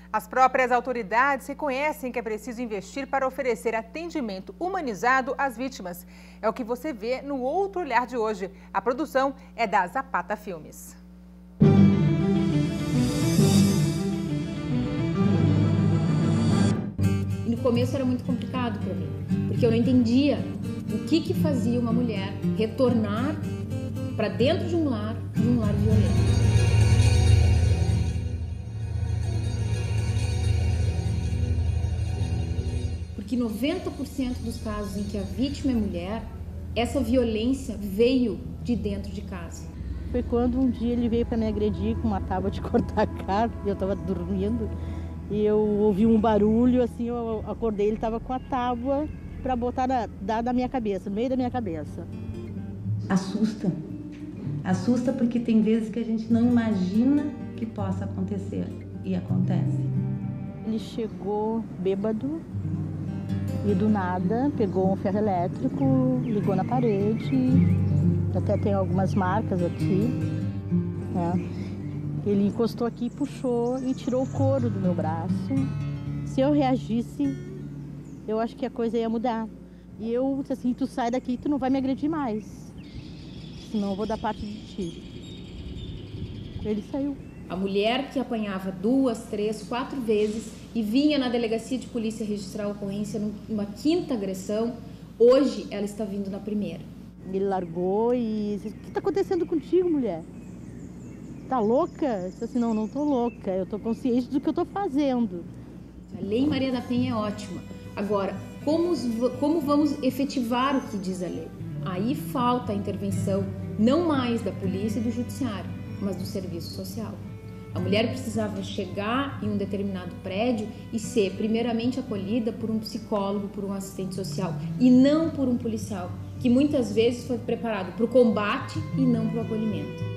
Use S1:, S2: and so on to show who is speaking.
S1: As próprias autoridades reconhecem que é preciso investir para oferecer atendimento humanizado às vítimas. É o que você vê no Outro Olhar de hoje. A produção é da Zapata Filmes.
S2: E no começo era muito complicado para mim, porque eu não entendia o que fazia uma mulher retornar para dentro de um lar violento. Porque 90% dos casos em que a vítima é mulher, essa violência veio de dentro de casa.
S3: Foi quando um dia ele veio para me agredir com uma tábua de cortar carne, e eu estava dormindo, e eu ouvi um barulho, assim, eu acordei, ele estava com a tábua para botar na minha cabeça, no meio da minha cabeça.
S4: Assusta. Assusta porque tem vezes que a gente não imagina que possa acontecer, e acontece.
S3: Ele chegou bêbado e do nada pegou um ferro elétrico, ligou na parede, até tem algumas marcas aqui, né? Ele encostou aqui, puxou e tirou o couro do meu braço. Se eu reagisse, eu acho que a coisa ia mudar. E eu disse assim, tu sai daqui, tu não vai me agredir mais, senão eu vou dar parte de ti. Ele saiu.
S2: A mulher que apanhava 2, 3, 4 vezes e vinha na delegacia de polícia registrar a ocorrência numa 5ª agressão, hoje ela está vindo na 1ª.
S3: Ele largou e disse, o que está acontecendo contigo, mulher? Tá louca? Eu disse assim, não tô louca, eu tô consciente do que eu tô fazendo.
S2: A Lei Maria da Penha é ótima. Agora, como vamos efetivar o que diz a lei? Aí falta a intervenção, não mais da polícia e do judiciário, mas do serviço social. A mulher precisava chegar em um determinado prédio e ser primeiramente acolhida por um psicólogo, por um assistente social e não por um policial, que muitas vezes foi preparado para o combate e não para o acolhimento.